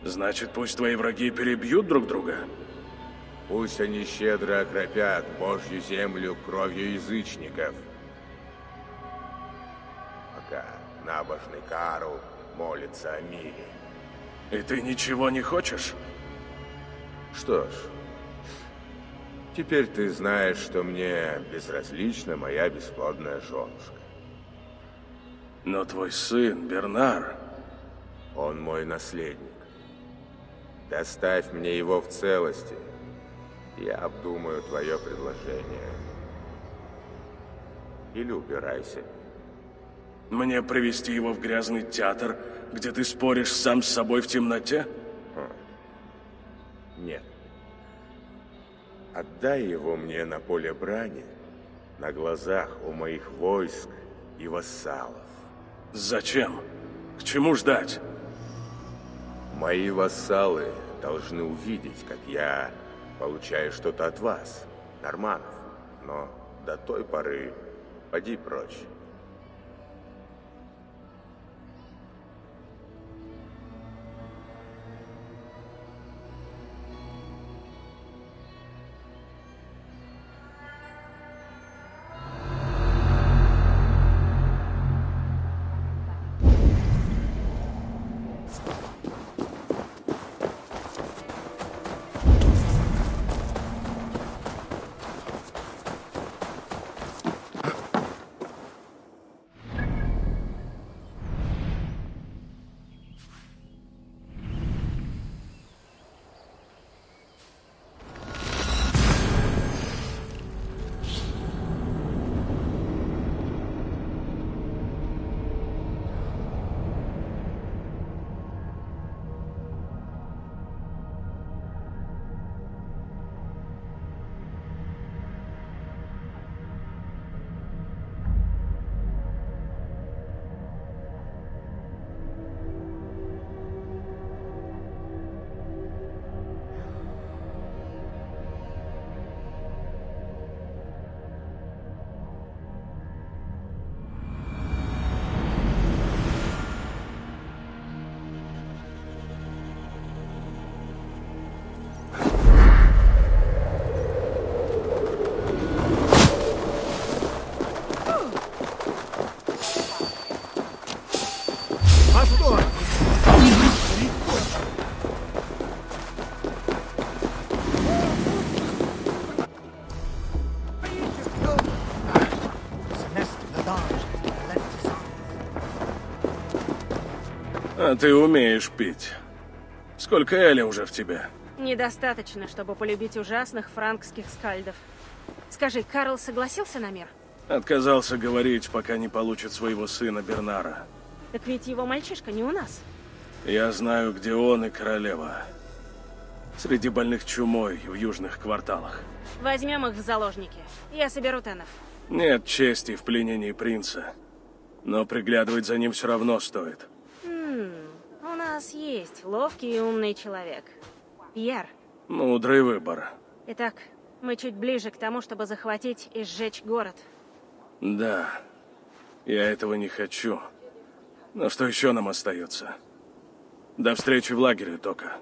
Значит, пусть твои враги перебьют друг друга? Пусть они щедро окропят Божью землю кровью язычников. Пока набожный Карл молится о мире. И ты ничего не хочешь? Что ж, теперь ты знаешь, что мне безразлична моя бесплодная женушка. Но твой сын, Бернар... Он мой наследник. Доставь мне его в целости. Я обдумаю твое предложение. Или убирайся. Мне привести его в грязный театр, где ты споришь сам с собой в темноте? Нет. Отдай его мне на поле брани, на глазах у моих войск и вассалов. Зачем? К чему ждать? Мои вассалы должны увидеть, как я получаю что-то от вас, норманнов. Но до той поры поди прочь. А ты умеешь пить. Сколько эли уже в тебе? Недостаточно, чтобы полюбить ужасных франкских скальдов. Скажи, Карл согласился на мир? Отказался говорить, пока не получит своего сына Бернара. Так ведь его мальчишка не у нас. Я знаю, где он и королева. Среди больных чумой в южных кварталах. Возьмем их в заложники. Я соберу тенов. Нет чести в пленении принца. Но приглядывать за ним все равно стоит. У нас есть ловкий и умный человек. Пьер. Мудрый выбор. Итак, мы чуть ближе к тому, чтобы захватить и сжечь город. Да, я этого не хочу. Но что еще нам остается? До встречи в лагере, Тока.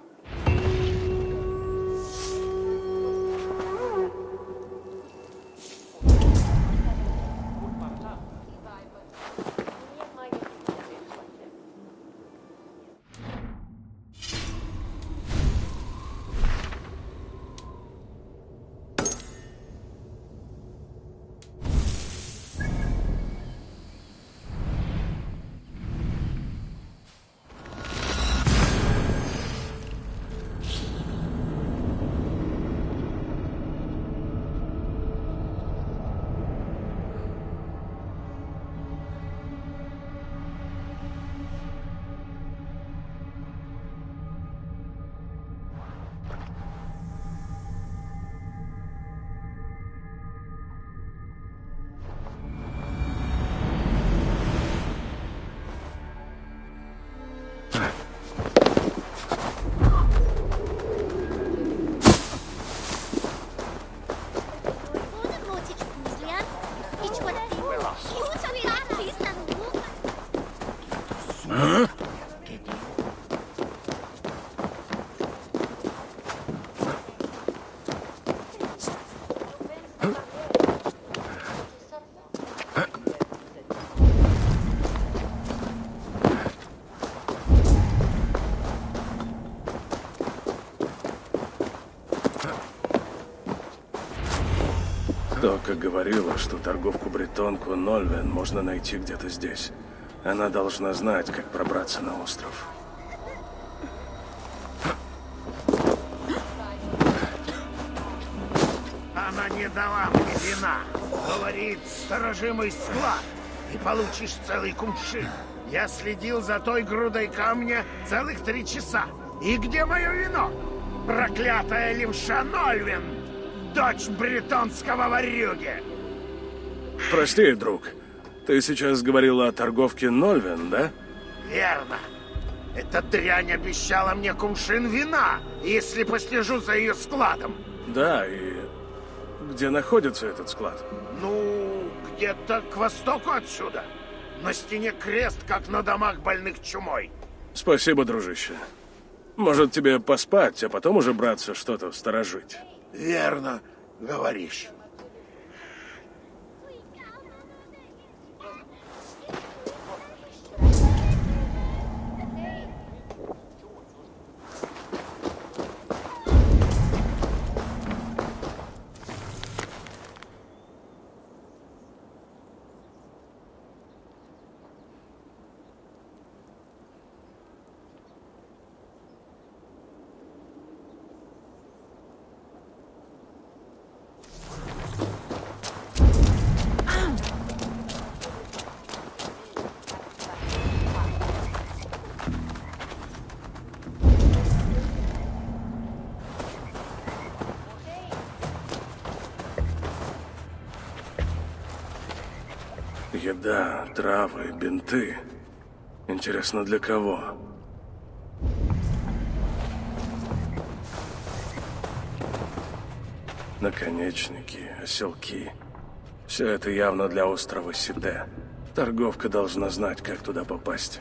Тока говорила, что торговку-бретонку Нольвен можно найти где-то здесь. Она должна знать, как пробраться на остров. Она не дала мне вина. Говорит, сторожи мой склад, и получишь целый кувшин. Я следил за той грудой камня целых 3 часа. И где мое вино? Проклятая левша Нольвен, дочь бретонского ворюги. Прости, друг. Ты сейчас говорила о торговке Нольвен, да? Верно. Эта дрянь обещала мне кувшин вина, если послежу за ее складом. Да, и где находится этот склад? Ну, где-то к востоку отсюда. На стене крест, как на домах больных чумой. Спасибо, дружище. Может, тебе поспать, а потом уже браться что-то сторожить? Верно говоришь. Еда, травы, бинты. Интересно, для кого? Наконечники, оселки. Все это явно для острова Сиде. Торговка должна знать, как туда попасть.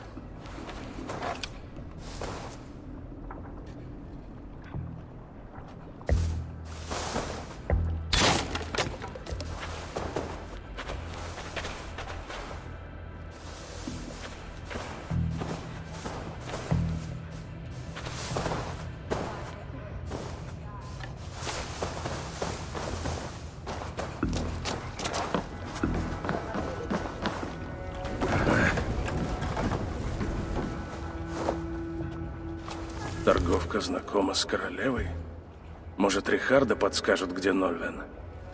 Торговка знакома с королевой? Может, Рихардо подскажет, где Нольвен?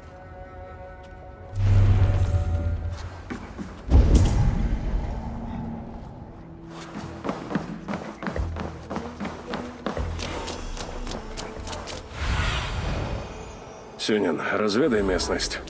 Сюнин, разведай местность.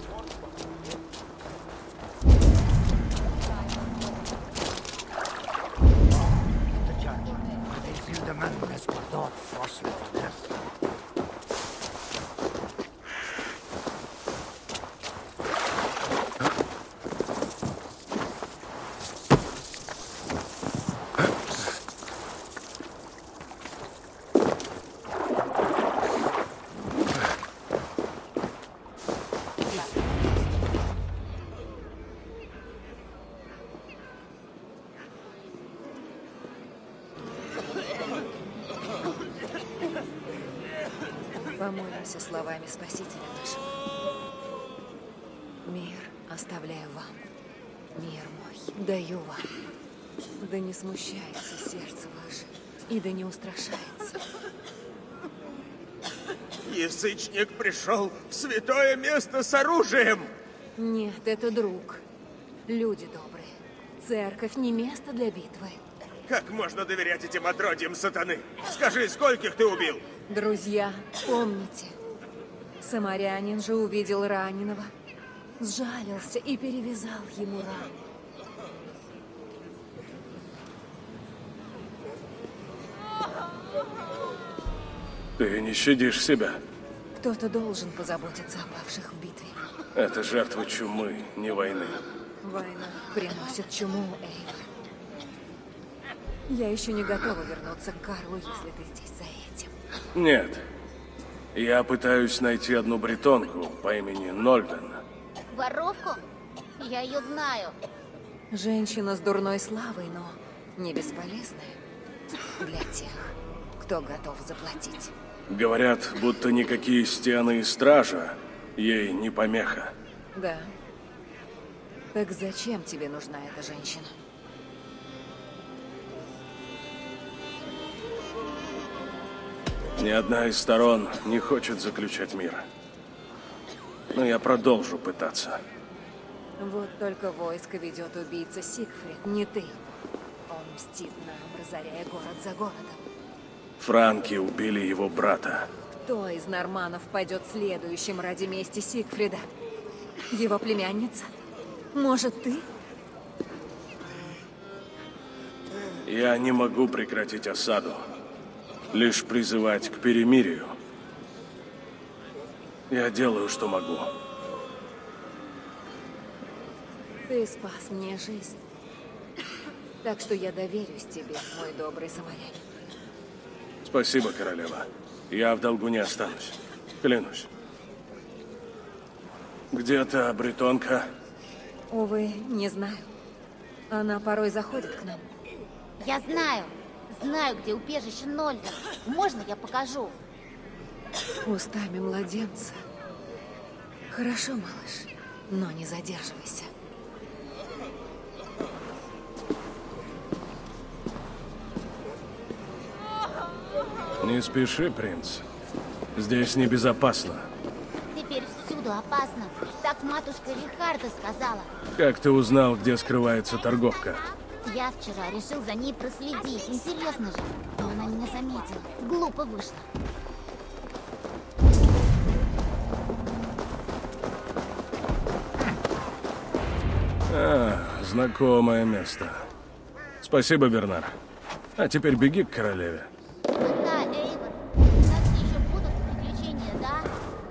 Помолимся словами Спасителя нашего. Мир оставляю вам, мир мой даю вам. Да не смущается сердце ваше, и да не устрашается. Язычник пришел в святое место с оружием. Нет, это друг. Люди добрые. Церковь не место для битвы. Как можно доверять этим отродьям сатаны? Скажи, скольких ты убил? Друзья, помните, самарянин же увидел раненого, сжалился и перевязал ему рану. Ты не щадишь себя. Кто-то должен позаботиться о павших в битве. Это жертвы чумы, не войны. Война приносит чуму, Эйвор. Я еще не готова вернуться к Карлу, если ты здесь за этим. Нет. Я пытаюсь найти одну бретонку по имени Нольвен. Воровку? Я ее знаю. Женщина с дурной славой, но не бесполезная для тех, кто готов заплатить. Говорят, будто никакие стены и стража ей не помеха. Да. Так зачем тебе нужна эта женщина? Ни одна из сторон не хочет заключать мир. Но я продолжу пытаться. Вот только войско ведет убийца Сигфрид, не ты. Он мстит нам, разоряя город за городом. Франки убили его брата. Кто из норманнов пойдет следующим ради мести Сигфрида? Его племянница? Может, ты? Я не могу прекратить осаду. Лишь призывать к перемирию. Я делаю, что могу. Ты спас мне жизнь. Так что я доверюсь тебе, мой добрый самарянин. Спасибо, королева. Я в долгу не останусь. Клянусь. Где та бретонка? Увы, не знаю. Она порой заходит к нам. Я знаю. Знаю, где убежище Нольда. Можно я покажу? Устами младенца. Хорошо, малыш, но не задерживайся. Не спеши, принц. Здесь небезопасно. Теперь всюду опасно. Так матушка Рихарда сказала. Как ты узнал, где скрывается торговка? Я вчера решил за ней проследить. Интересно же. Но она меня заметила. Глупо вышло. Знакомое место. Спасибо, Бернар. А теперь беги к королеве. Да, Эйвен. У нас еще будут приключения, да?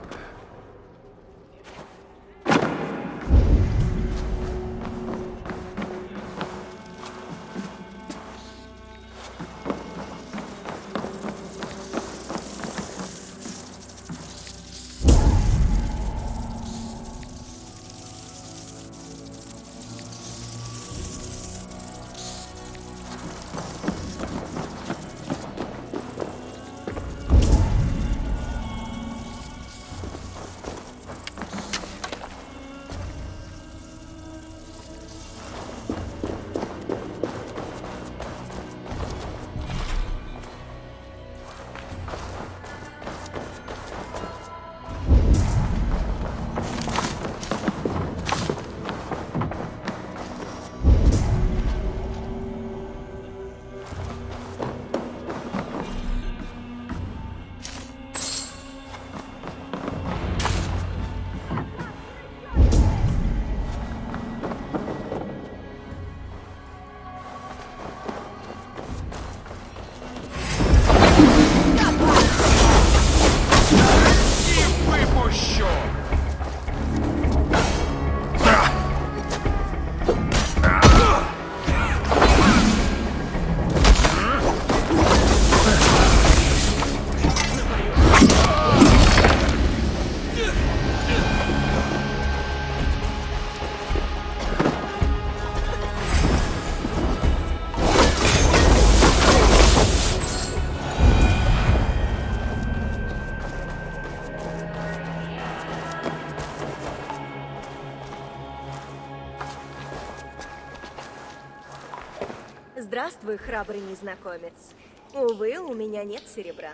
Здравствуй, храбрый незнакомец. Увы, у меня нет серебра.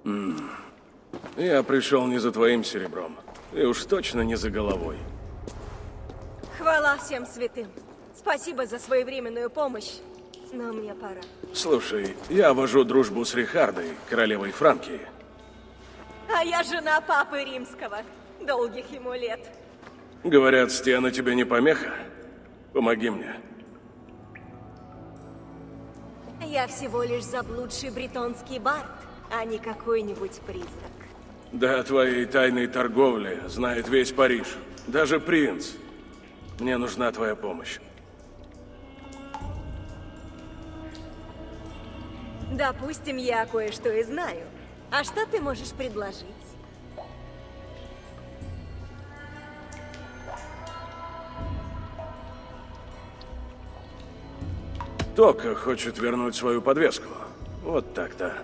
Я пришел не за твоим серебром. И уж точно не за головой. Хвала всем святым. Спасибо за своевременную помощь, но мне пора. Слушай, я вожу дружбу с Рихардой, королевой Франкии. А я жена папы римского. Долгих ему лет. Говорят, стены тебе не помеха? Помоги мне. Я всего лишь заблудший бретонский бард, а не какой-нибудь призрак. Да о твоей тайной торговле знает весь Париж. Даже принц. Мне нужна твоя помощь. Допустим, я кое-что и знаю. А что ты можешь предложить? Тока хочет вернуть свою подвеску. Вот так-то.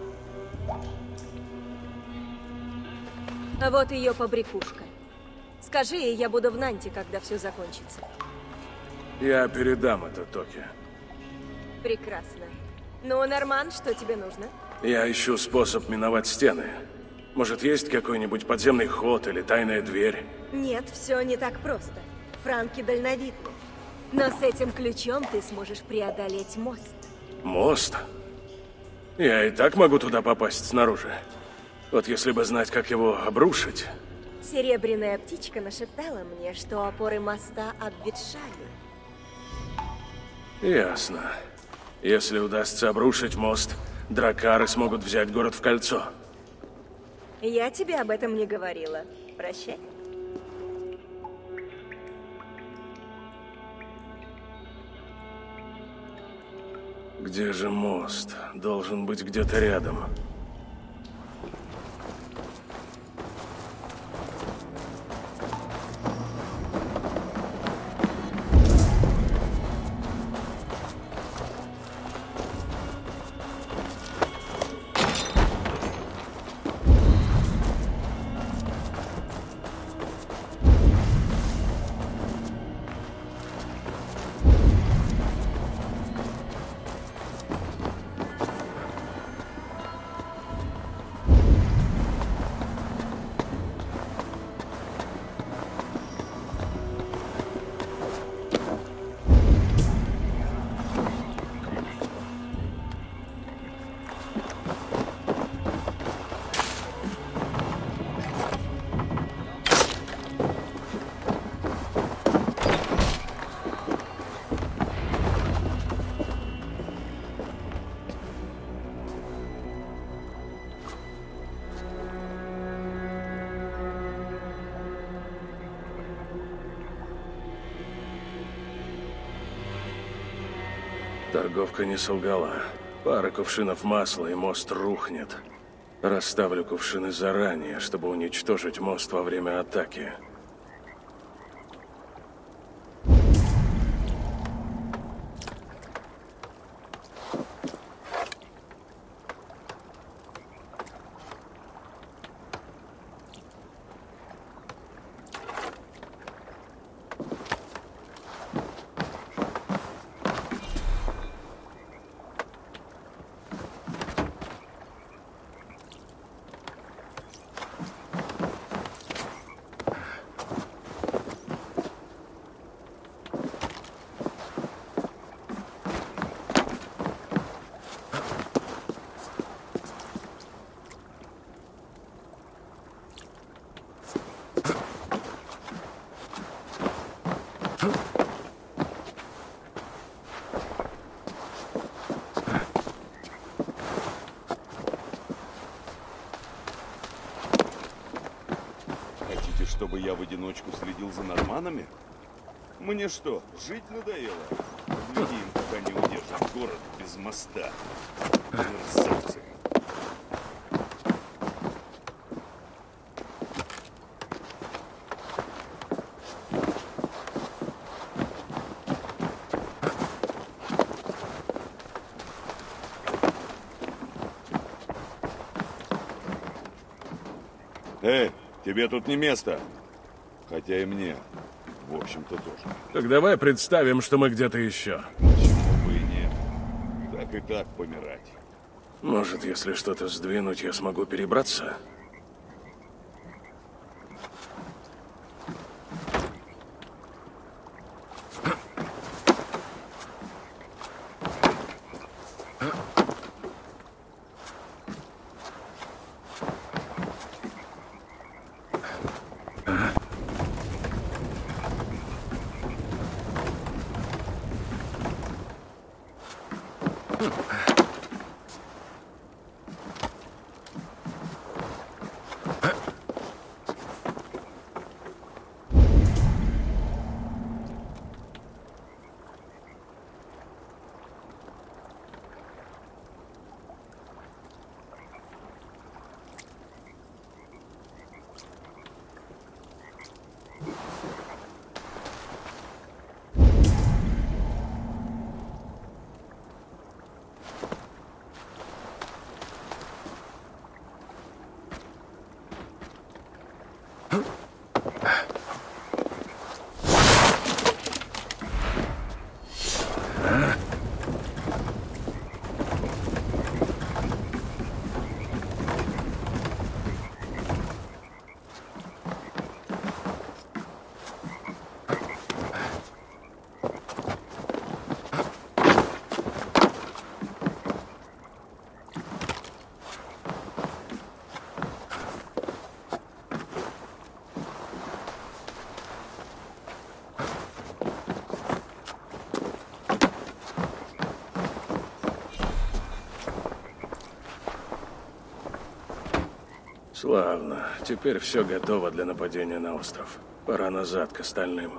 Вот ее побрякушка. скажи, и я буду в Нанте, когда все закончится. Я передам это Токе. Прекрасно. Ну, Норман, что тебе нужно? Я ищу способ миновать стены. Может, есть какой-нибудь подземный ход или тайная дверь? Нет, все не так просто. Франки дальновидны. Но с этим ключом ты сможешь преодолеть мост. Мост? Я и так могу туда попасть снаружи. Вот если бы знать, как его обрушить. Серебряная птичка нашептала мне, что опоры моста обветшали. Ясно. Если удастся обрушить мост, дракары смогут взять город в кольцо. Я тебе об этом не говорила. Прощай. Где же мост? Должен быть где-то рядом. Торговка не солгала. Пара кувшинов масла, и мост рухнет. Расставлю кувшины заранее, чтобы уничтожить мост во время атаки. Хотите, чтобы я в одиночку следил за норманами? Мне что, жить надоело? Поглядим, как они удержат город без моста. Мерзавцы. Тебе тут не место. Хотя и мне, в общем-то, тоже. Так давай представим, что мы где-то еще. Почему бы и нет? Так и так помирать. Может, если что-то сдвинуть, я смогу перебраться? Славно. Теперь все готово для нападения на остров. Пора назад к остальным.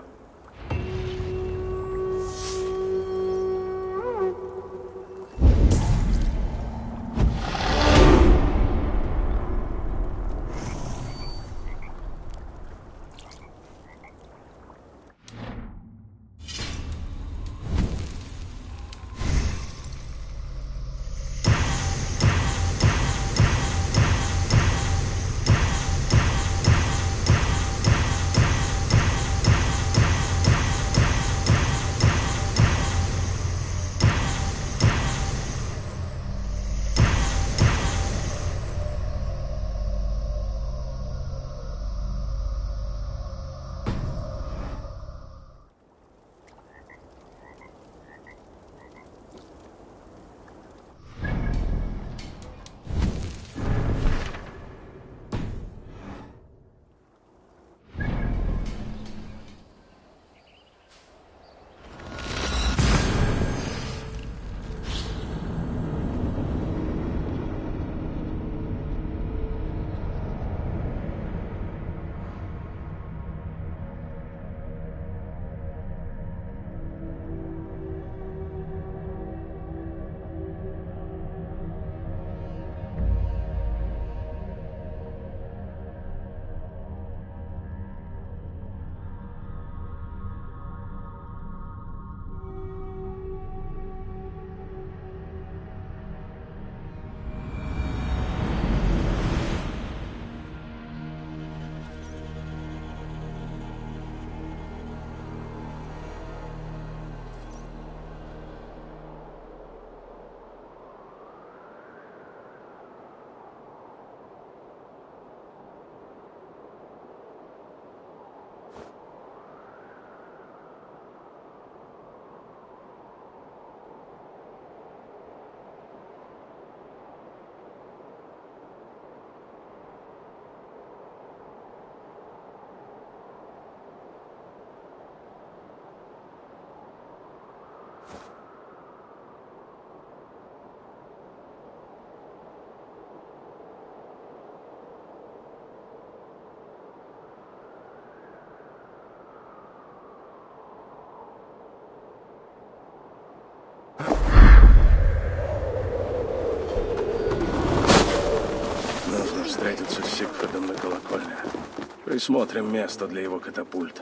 Встретиться с Сигфридом на колокольне. Присмотрим место для его катапульт.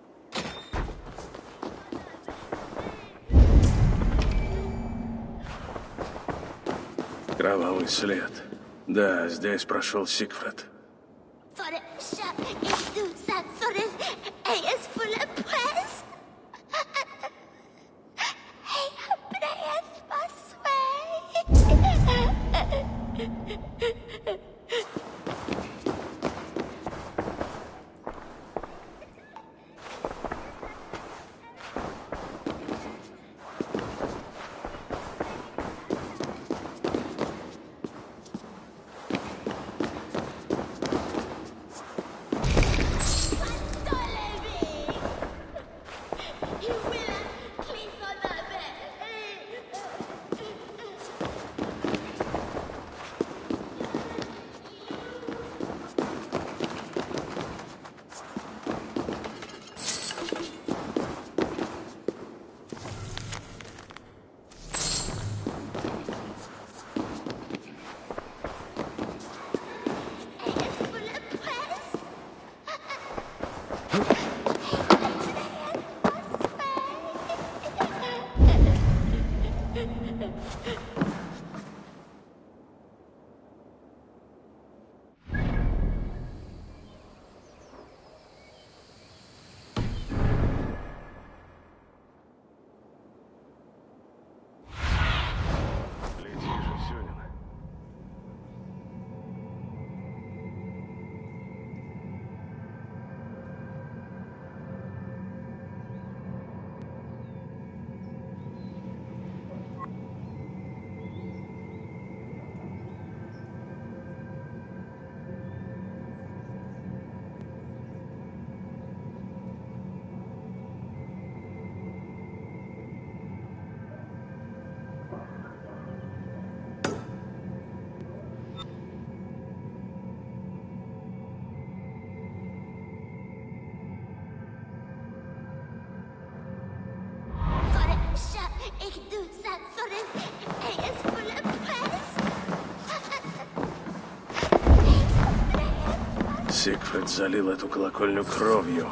Кровавый след. Да, здесь прошел Сигфрид. Сигфрид залил эту колокольню кровью.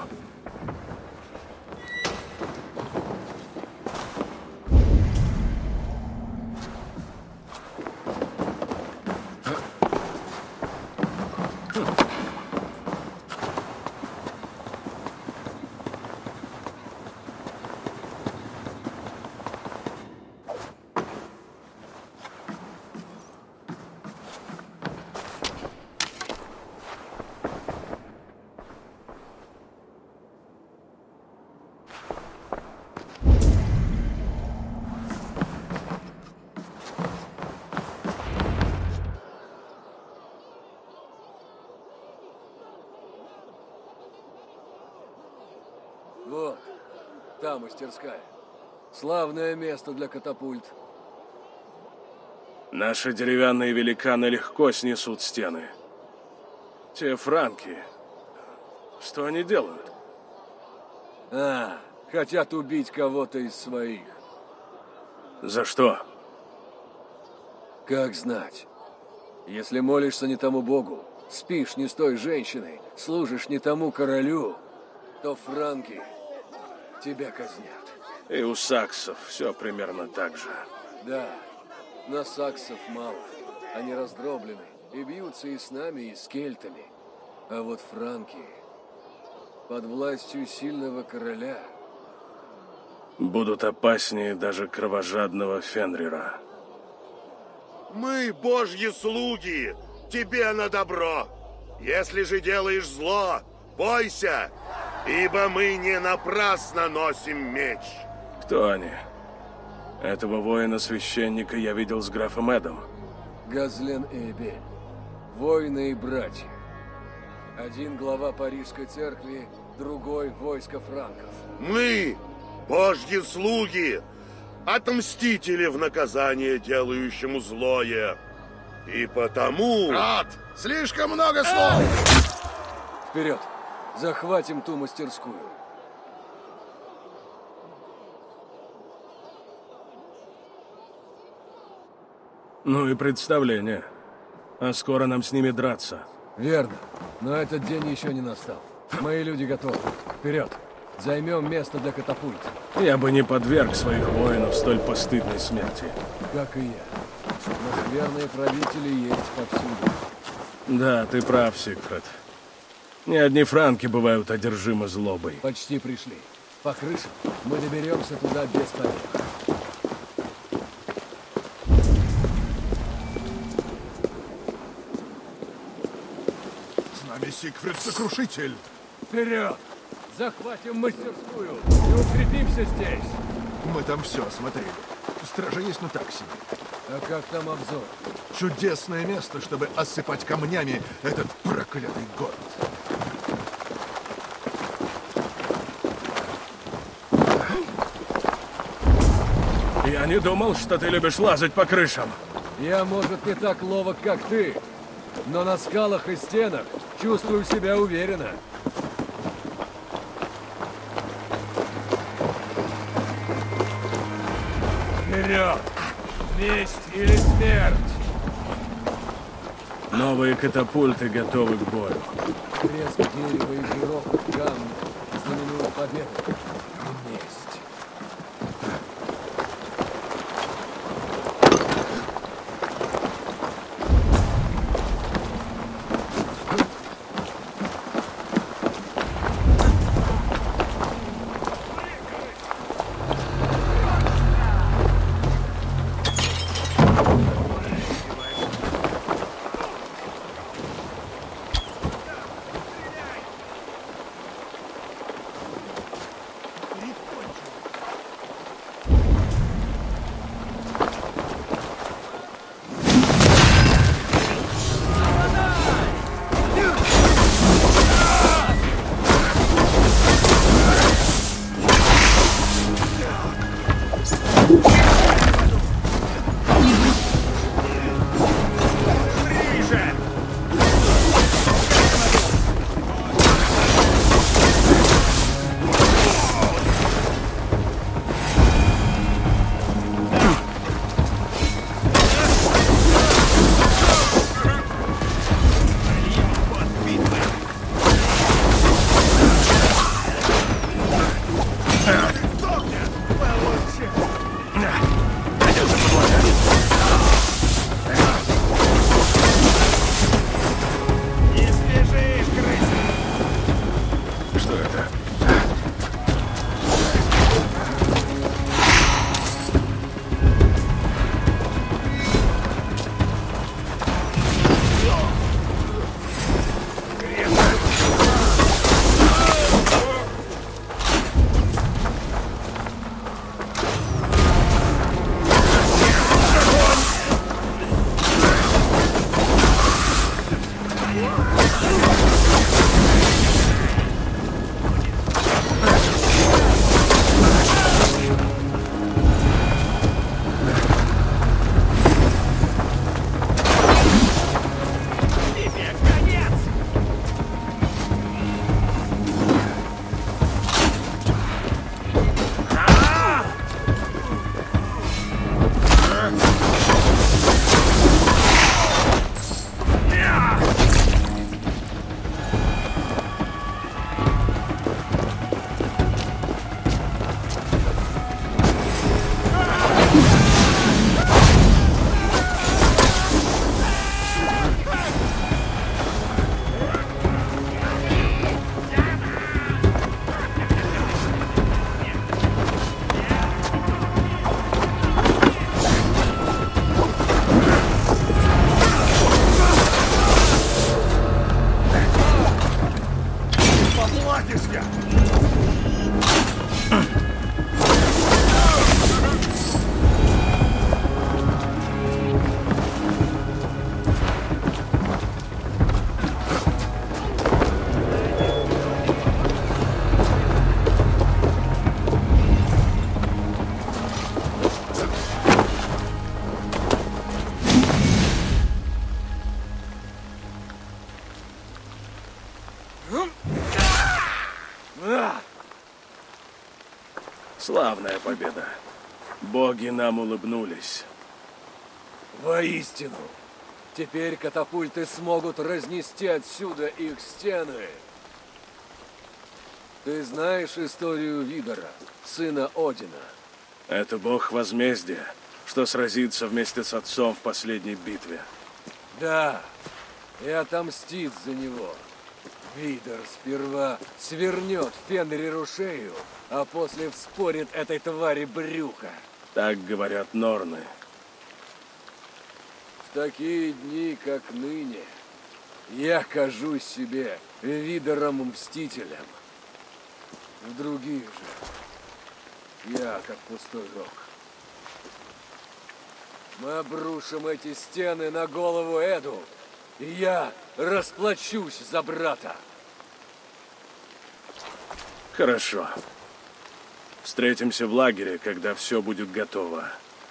Вот, та мастерская. Славное место для катапульт. Наши деревянные великаны легко снесут стены. Те франки, что они делают? Хотят убить кого-то из своих. За что? Как знать. Если молишься не тому богу, спишь не с той женщиной, служишь не тому королю, то франки тебя казнят. И у саксов все примерно так же. Да, но саксов мало. Они раздроблены и бьются и с нами, и с кельтами. А вот франки под властью сильного короля будут опаснее даже кровожадного Фенрира. Мы божьи слуги, тебе на добро. Если же делаешь зло, бойся, ибо мы не напрасно носим меч. Кто они? Этого воина-священника я видел с графом Эдом. Газлен и Эбель. Воины и братья. Один глава Парижской церкви, другой войско франков. Мы, божьи слуги, отмстители в наказание делающему злое. И потому... Брат, слишком много слов! Вперед! Захватим ту мастерскую. Ну и представление. А скоро нам с ними драться. Верно. Но этот день еще не настал. Мои люди готовы. Вперед! Займем место для катапульт. Я бы не подверг своих воинов столь постыдной смерти. Как и я. Но верные правители есть повсюду. Да, ты прав, Сигфрид. Не одни франки бывают одержимы злобой. Почти пришли. По крышам мы доберемся туда без помех. С нами Сигфрид Сокрушитель. Вперед! Захватим мастерскую и укрепимся здесь. Мы там все осмотрели. Стража есть, но так себе. А как там обзор? Чудесное место, чтобы осыпать камнями этот проклятый город. Я не думал, что ты любишь лазать по крышам. Я, может, не так ловок, как ты, но на скалах и стенах чувствую себя уверенно. Вперед! Месть или смерть! Новые катапульты готовы к бою. Треск дерева и грохот камня знаменуют победу. Месть. Славная победа. Боги нам улыбнулись. Воистину, теперь катапульты смогут разнести отсюда их стены. Ты знаешь историю Видора, сына Одина? Это бог возмездия, что сразится вместе с отцом в последней битве. Да, и отомстит за него. Видор сперва свернет Фенриру шею, а после вспорит этой твари брюхо. Так говорят норны. В такие дни, как ныне, я кажусь себе Видором-мстителем. В других же я как пустой рог. Мы обрушим эти стены на голову Эду, и я расплачусь за брата. Хорошо. Встретимся в лагере, когда все будет готово.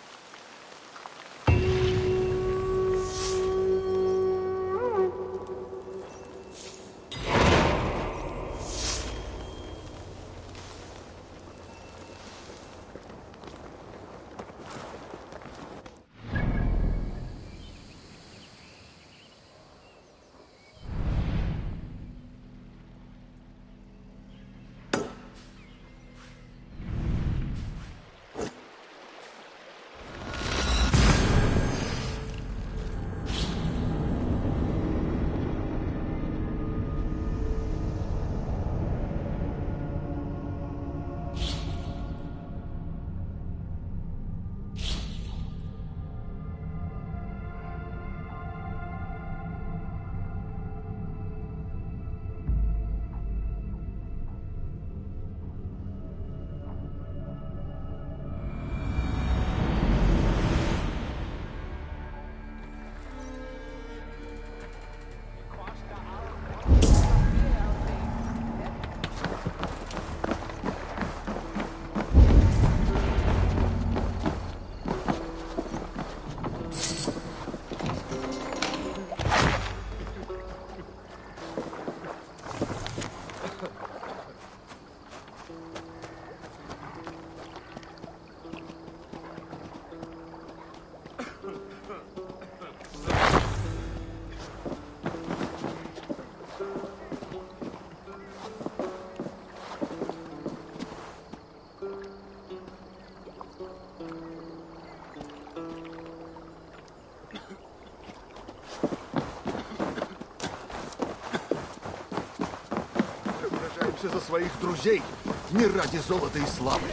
За своих друзей, не ради золота и славы.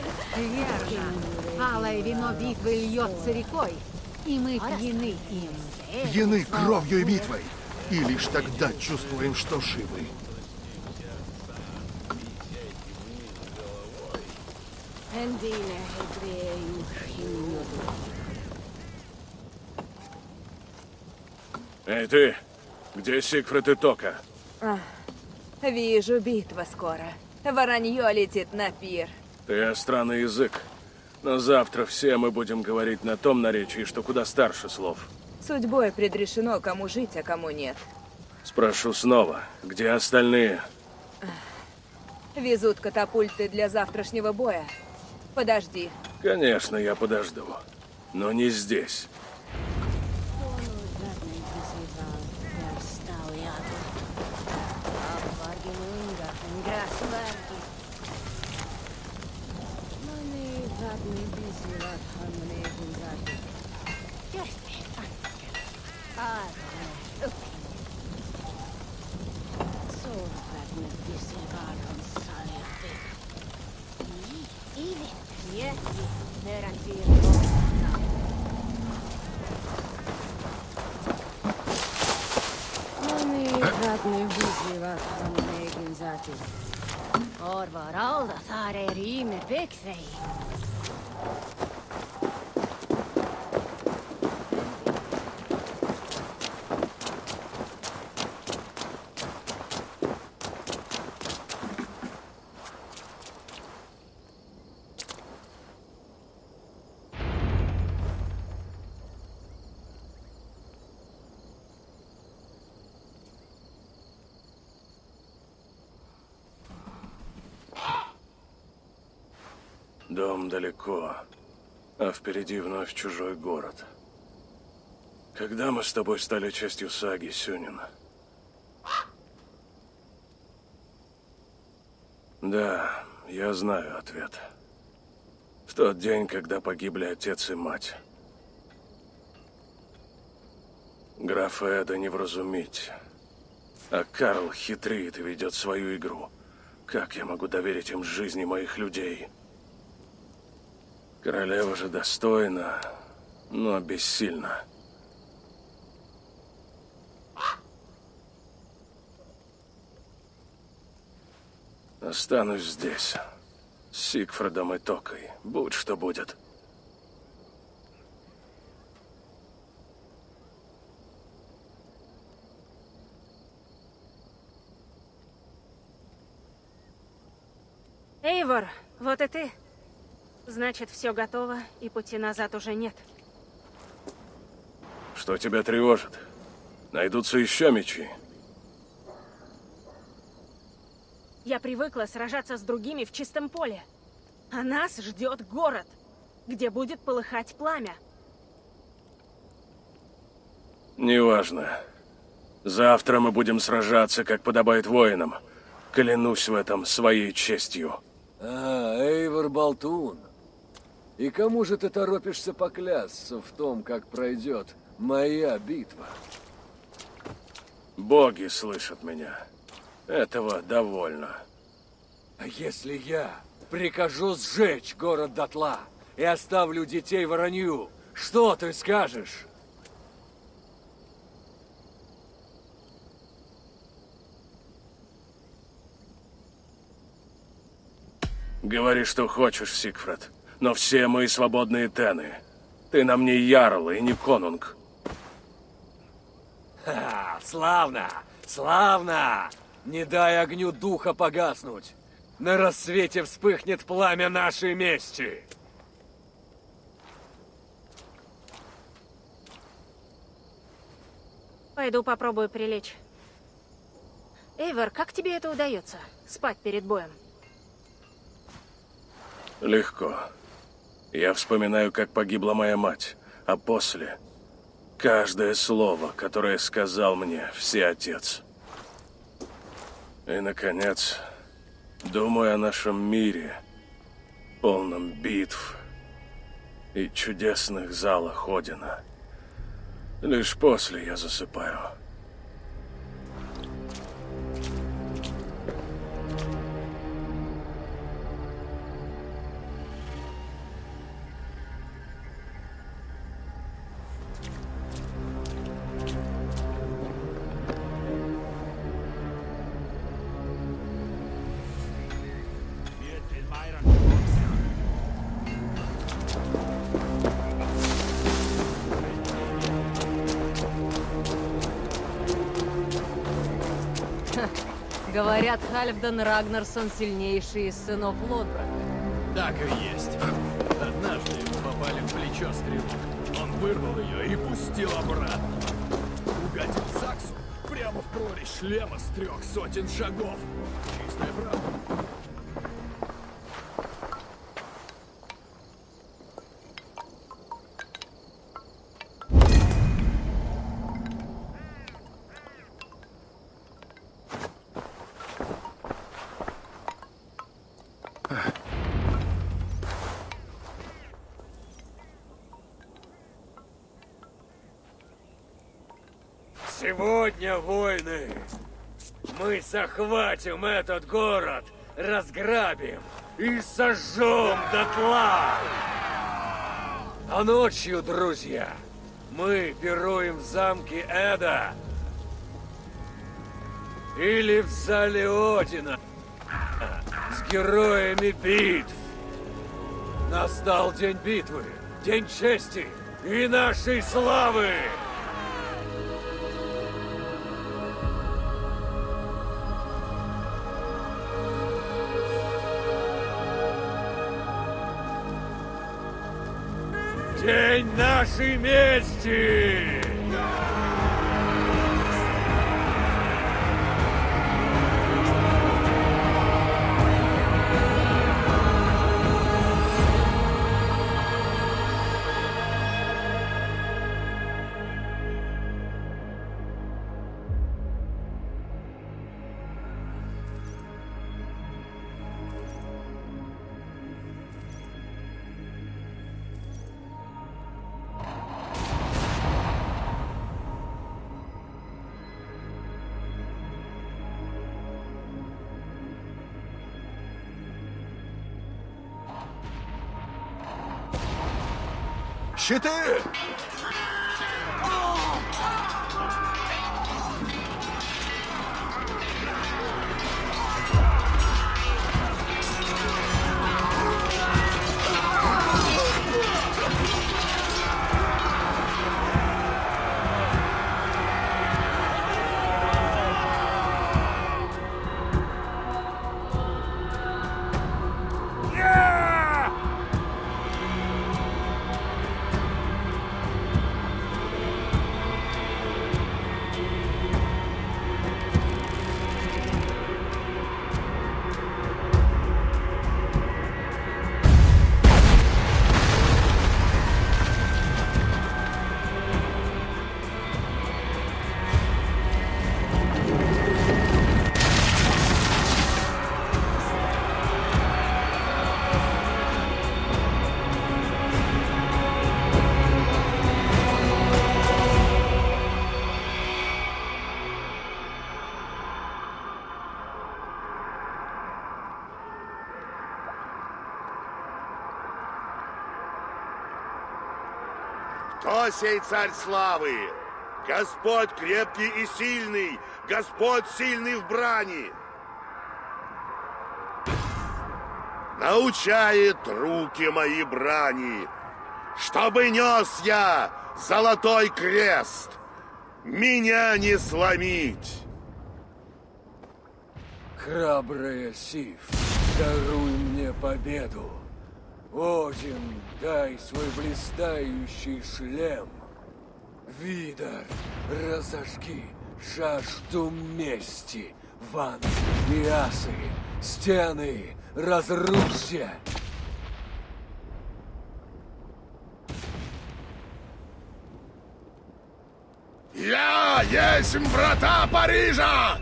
Верно. Алое вино битвы льется рекой, и мы пьяны им. Пьяны кровью и битвой. И лишь тогда чувствуем, что живы. Эй, ты! Где Сигфрид и Тока? Вижу, битва скоро. Воронье летит на пир. Ты остранный язык. Но завтра все мы будем говорить на том наречии, что куда старше слов. Судьбой предрешено, кому жить, а кому нет. Спрошу снова, где остальные? Везут катапульты для завтрашнего боя. Подожди. Конечно, я подожду. Но не здесь. Orvar alla saare riimer peksei. Дом далеко, а впереди вновь чужой город. Когда мы с тобой стали частью саги, Сюнин? Да, я знаю ответ. В тот день, когда погибли отец и мать. Графа Эда не вразумить. А Карл хитрит и ведет свою игру. Как я могу доверить им жизни моих людей? Королева же достойна, но бессильна. Останусь здесь, с Сигфридом и Токой. Будь что будет. Эйвор, вот и ты. Значит, все готово, и пути назад уже нет. Что тебя тревожит? Найдутся еще мечи. Я привыкла сражаться с другими в чистом поле. А нас ждет город, где будет полыхать пламя. Неважно. Завтра мы будем сражаться, как подобает воинам. Клянусь в этом своей честью. Эйвор Болтун. И кому же ты торопишься поклясться в том, как пройдет моя битва? Боги слышат меня. Этого довольно. А если я прикажу сжечь город дотла и оставлю детей воронью, что ты скажешь? Говори, что хочешь, Сигфрид. Но все мы свободные тены. Ты нам не ярл и не конунг. Славно! Славно! Не дай огню духа погаснуть. На рассвете вспыхнет пламя нашей мести. Пойду попробую прилечь. Эйвор, как тебе это удается? Спать перед боем? Легко. Я вспоминаю, как погибла моя мать, а после каждое слово, которое сказал мне Всеотец. И, наконец, думаю о нашем мире, полном битв и чудесных залах Одина. Лишь после я засыпаю. Говорят, Хальфдан Рагнарсон сильнейший из сынов Лодбрака. Так и есть. Однажды ему попали в плечо стрелу. Он вырвал ее и пустил обратно. Угодил Саксу прямо в прорезь шлема с 300 шагов. Чистая правда. Сегодня, воины, мы захватим этот город, разграбим и сожжем дотла. А ночью, друзья, мы пируем в замке Эда или в зале Одина с героями битв. Настал день битвы, день чести и нашей славы! День нашей мести! щиты! Кто сей царь славы? Господь крепкий и сильный, Господь сильный в брани. Научает руки мои брани, чтобы нес я золотой крест, меня не сломить. Храбрая Сив, даруй мне победу. Один, дай свой блистающий шлем. Видар, разожги жажду мести. Ван и асы, стены разрушьте. Я есть врата Парижа!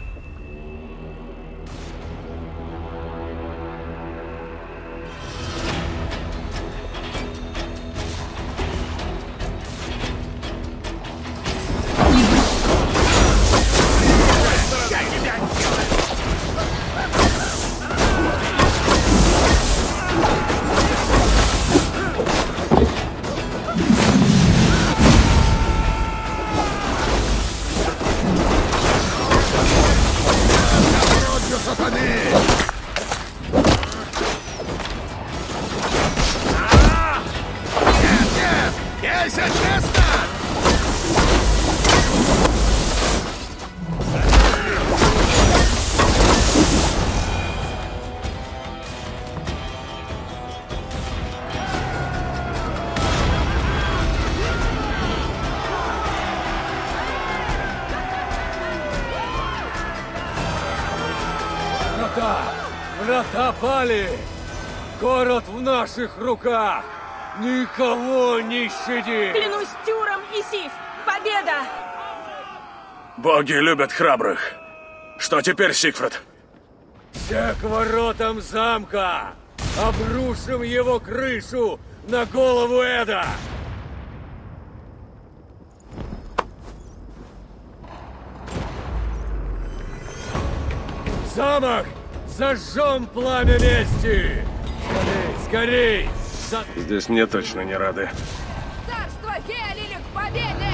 Врата пали! Город в наших руках! Никого не щади! Клянусь Тюром и Сив! Победа! Боги любят храбрых. Что теперь, Сигфрид? Все к воротам замка! Обрушим его крышу на голову Эда! Замок! Зажжем пламя мести! Скорей, скорей! Здесь мне точно не рады. Царство Хелили к победе!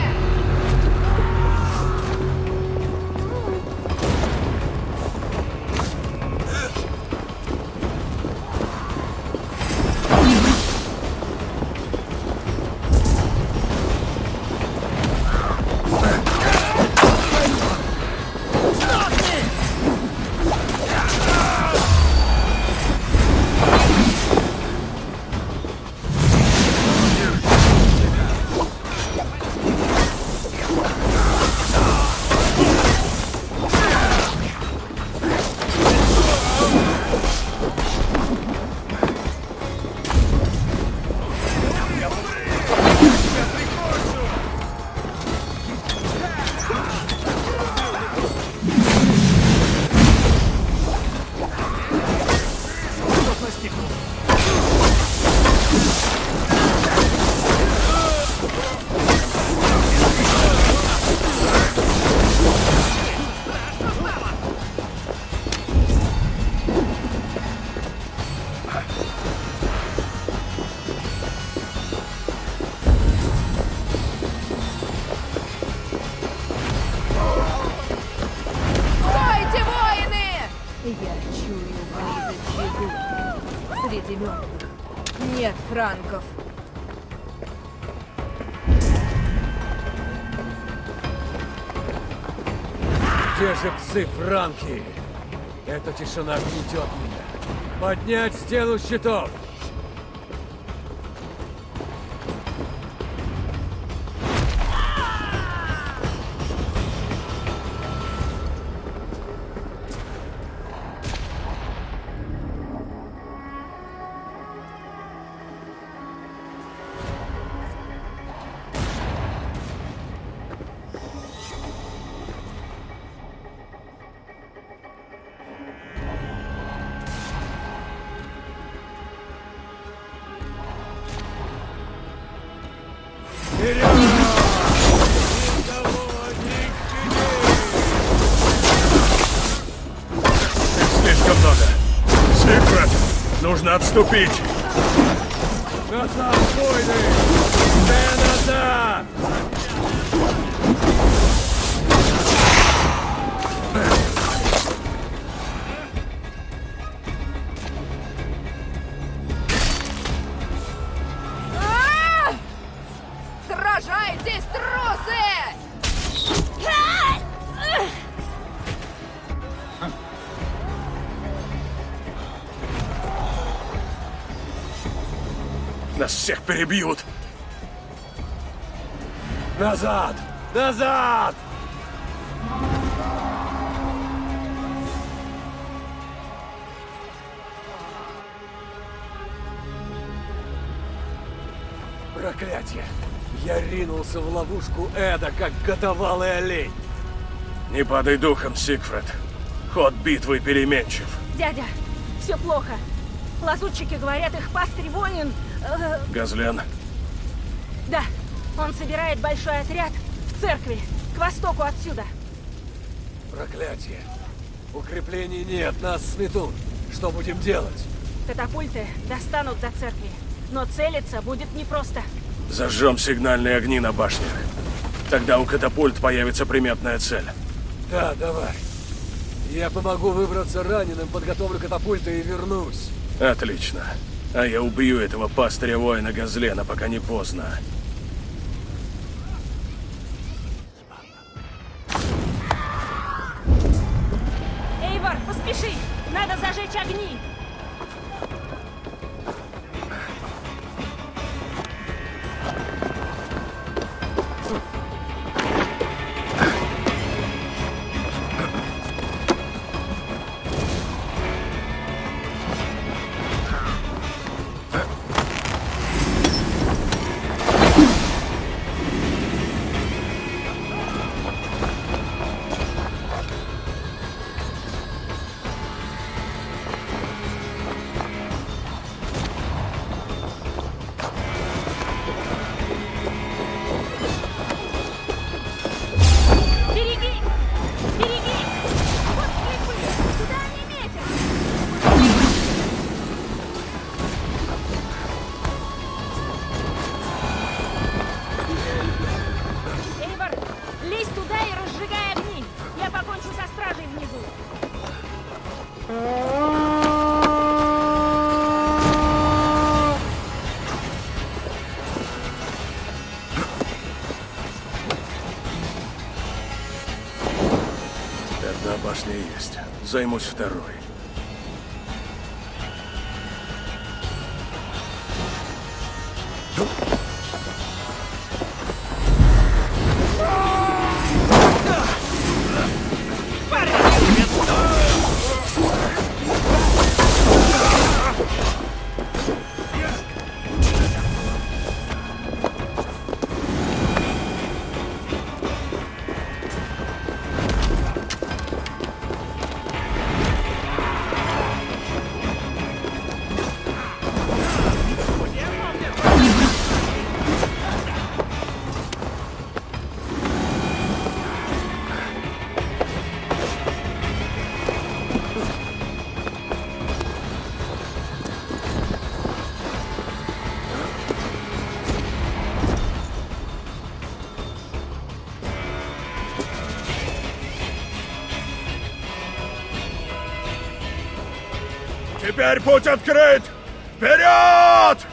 Семен. Нет франков. Где же псы-франки? Эта тишина гнетет меня. Поднять стену щитов! Слишком много. Сигфрид, нужно отступить. Назад, войны! Все назад! Сражайтесь, трусы! Нас всех перебьют. Назад! Назад! Проклятие! Я ринулся в ловушку Эда, как годовалый олень. Не падай духом, Сигфрид. Ход битвы переменчив. Дядя, все плохо. Лазутчики говорят, их пастырь воин... Газлен, Да, он собирает большой отряд в церкви, к востоку отсюда. Проклятие! Укреплений нет, нас сметут. Что будем делать? Катапульты достанут до церкви, но целиться будет непросто. зажжем сигнальные огни на башнях. Тогда у катапульт появится приметная цель. Да, давай. Я помогу выбраться раненым, подготовлю катапульты и вернусь. Отлично. А я убью этого пастыря-воина Газлена, пока не поздно. Эйвор, поспеши! Надо зажечь огни! Одна башня есть. Займусь второй. Теперь путь открыт! Вперед!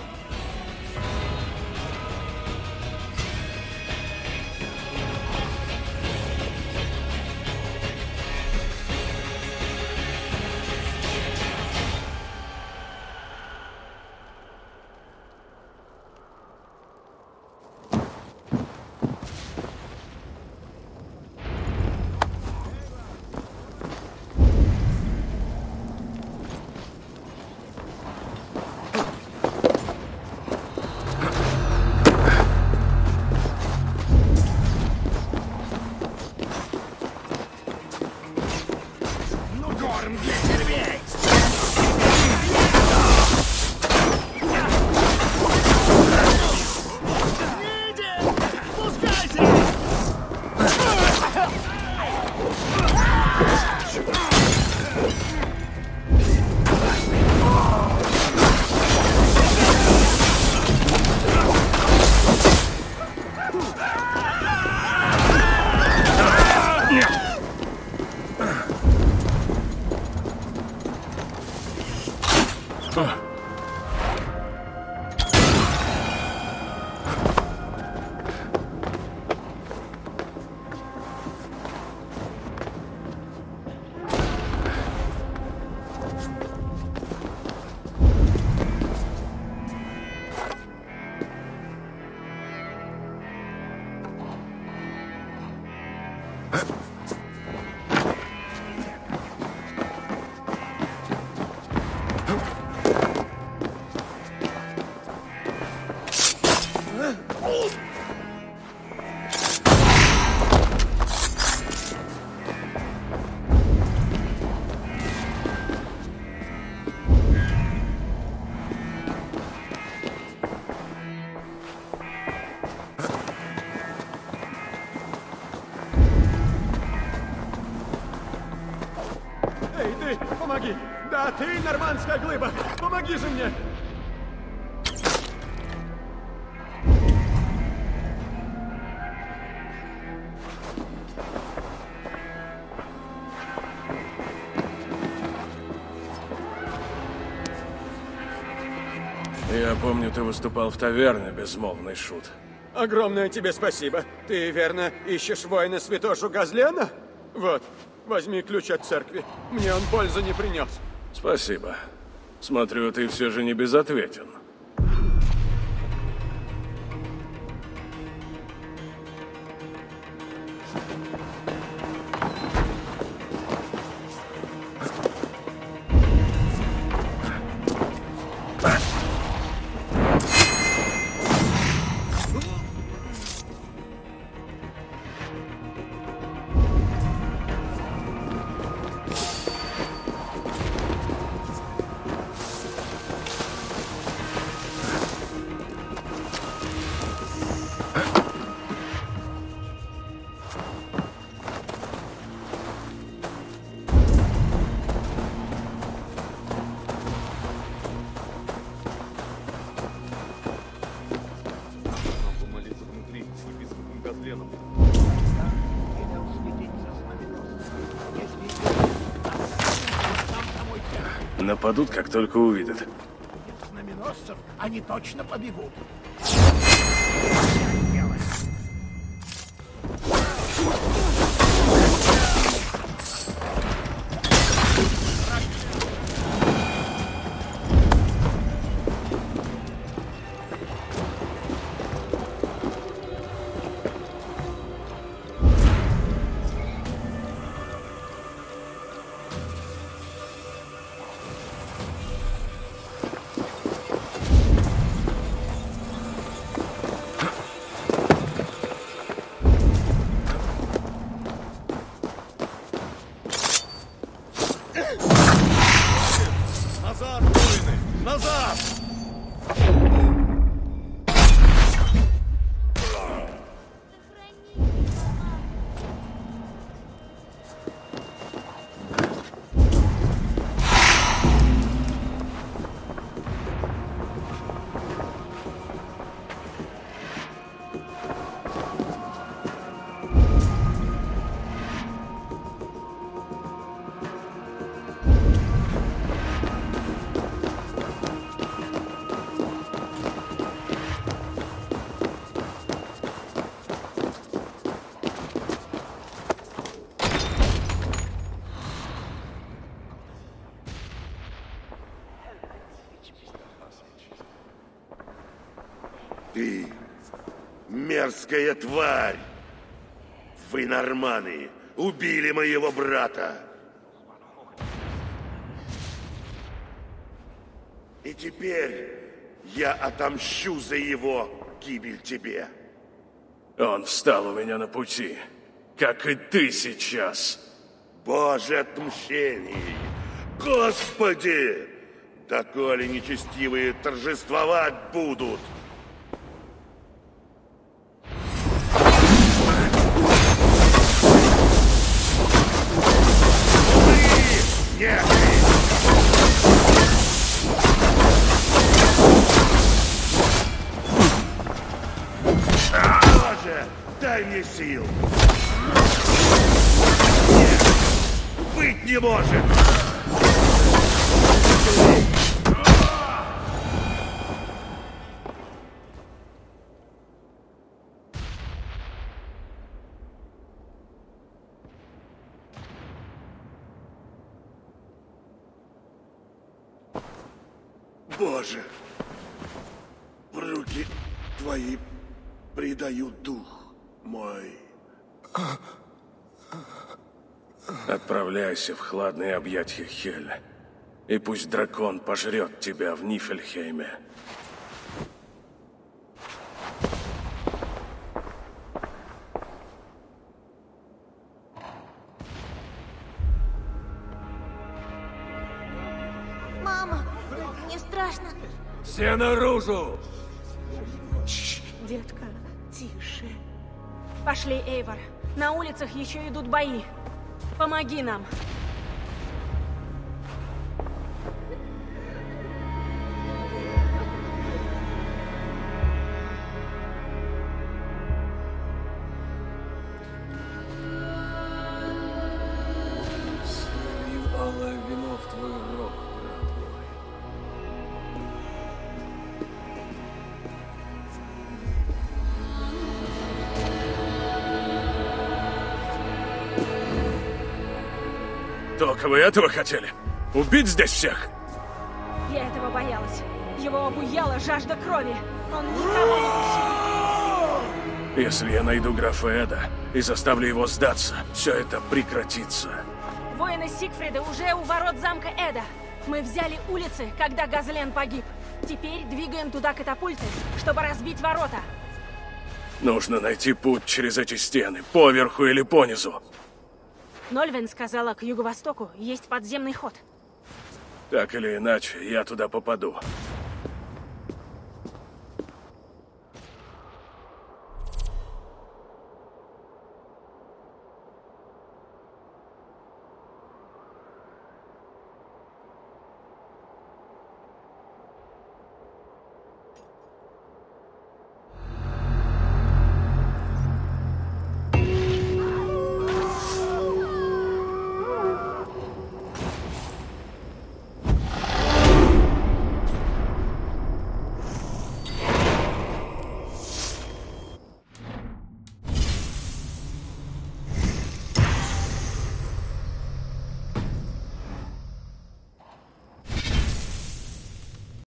Эй, ты, помоги! Да, ты, нормандская глыба! Помоги же мне! Я помню, ты выступал в таверне, безмолвный шут. Огромное тебе спасибо. Ты, верно, ищешь воина святошу Газлена? Вот, возьми ключ от церкви. Мне он пользы не принес. Спасибо. Смотрю, ты все же не безответен. Нападут, как только увидят. Знаменосцев они точно побегут. Мерзкая тварь! Вы, норманы, убили моего брата! И теперь я отомщу за его гибель тебе. Он встал у меня на пути, как и ты сейчас. Боже отмщений! Господи! Доколе нечестивые торжествовать будут! Нет! Боже, дай мне сил! Нет! Быть не может! Боже, руки твои предают дух мой. Отправляйся в хладные объятия Хель, и пусть дракон пожрет тебя в Нифельхейме. Мама, мне страшно. Все наружу! Детка, тише. Пошли, Эйвор. На улицах еще идут бои. Помоги нам. Солью алое вино в твой рог, брат мой. Только вы этого хотели? Убить здесь всех? Я этого боялась. Его обуяла жажда крови. Он никого не пощадит. Если я найду графа Эда и заставлю его сдаться, все это прекратится. Воины Сигфрида уже у ворот замка Эда. Мы взяли улицы, когда Газлен погиб. Теперь двигаем туда катапульты, чтобы разбить ворота. Нужно найти путь через эти стены, поверху или понизу. Нольвен сказала, к юго-востоку есть подземный ход. Так или иначе, я туда попаду.